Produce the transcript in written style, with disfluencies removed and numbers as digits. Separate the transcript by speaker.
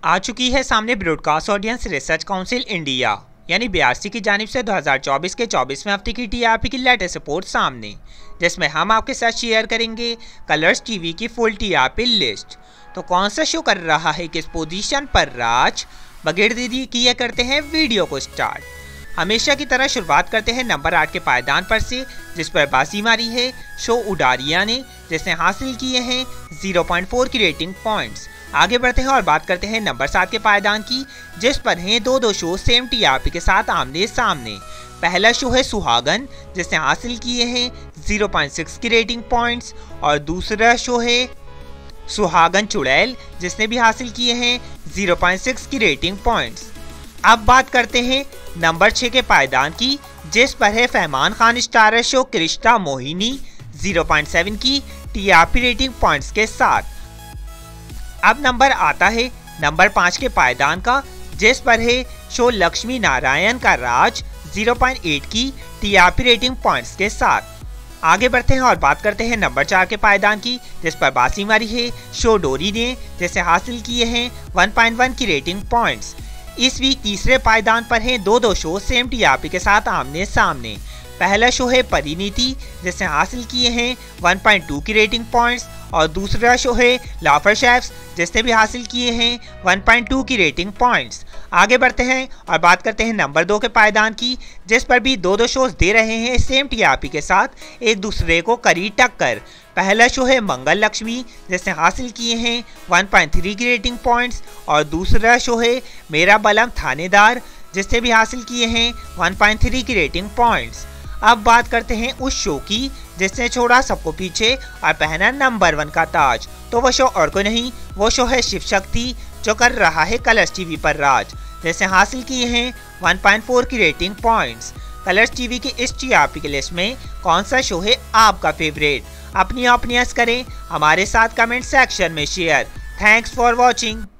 Speaker 1: आ चुकी है सामने broadcast audience research council India यानी बीआरसी की जानिब से 2024 के 24वें हफ्ते की टीआरपी की लेटेस्ट रिपोर्ट सामने, जिसमें हम आपके साथ शेयर करेंगे कलर्स टीवी की फुल टीआरपी लिस्ट। तो कौन सा शो कर रहा है किस पोजीशन पर राज, बगैर देरी किए करते हैं वीडियो को स्टार्ट। हमेशा की तरह शुरुआत करते हैं नंबर 8 के पायदान पर से, जिस पर बाजी मारी है शो उडारिया ने, जिसने हासिल किए हैं 0.4 की रेटिंग पॉइंट्स। आगे बढ़ते हैं और बात करते हैं नंबर 7 के पायदान की, जिस पर हैं दो शो सेम टीआरपी के साथ आमने सामने। पहला शो है सुहागन, जिसने हासिल किए हैं 0.6 की रेटिंग पॉइंट्स, और दूसरा शो है सुहागन चुड़ैल, जिसने भी हासिल किए हैं 0.6 की रेटिंग पॉइंट्स। अब बात करते हैं नंबर 6 के पायदान की, जिस पर है फहमान खान स्टारर शो कृष्णा मोहिनी 0.7 की टीआरपी रेटिंग पॉइंट्स के साथ। अब नंबर आता है नंबर 5 के पायदान का, जिस पर है शो लक्ष्मी नारायण का राज 0.8 की टीआरपी रेटिंग पॉइंट्स के साथ। आगे बढ़ते हैं और बात करते हैं नंबर 4 के पायदान की, जिस पर बाजी मारी है शो डोरी ने, जिसे हासिल किए हैं 1.1 की रेटिंग पॉइंट्स। इस वीक तीसरे पायदान पर हैं दो शो सेम टीआरपी के साथ आमने सामने। पहला शो है परिणीति, जिसने हासिल किए हैं 1.2 की रेटिंग पॉइंट्स, और दूसरा शो है लाफर शेफ्स, जिसने भी हासिल किए हैं 1.2 की रेटिंग पॉइंट्स। आगे बढ़ते हैं और बात करते हैं नंबर 2 के पायदान की, जिस पर भी दो शोज दे रहे हैं सेम टीआरपी के साथ एक दूसरे को करी टक्कर। पहला शो है मंगल लक्ष्मी, जिसने हासिल किए हैं 1.3 की रेटिंग पॉइंट्स, और दूसरा शो है मेरा बलम थानेदार, जिसने भी हासिल किए हैं 1.3 की रेटिंग पॉइंट्स। अब बात करते हैं उस शो की जिसने छोड़ा सबको पीछे और पहना नंबर 1 का ताज। तो वो शो और कोई नहीं, वो शो है शिव शक्ति, जो कर रहा है कलर्स टीवी पर राज, जिसने हासिल किए हैं 1.4 की रेटिंग पॉइंट्स। कलर्स टीवी की इस टीआरपी की लिस्ट में कौन सा शो है आपका फेवरेट? अपनी ओपिनियंस करें हमारे साथ कमेंट सेक्शन में शेयर। Thanks for watching.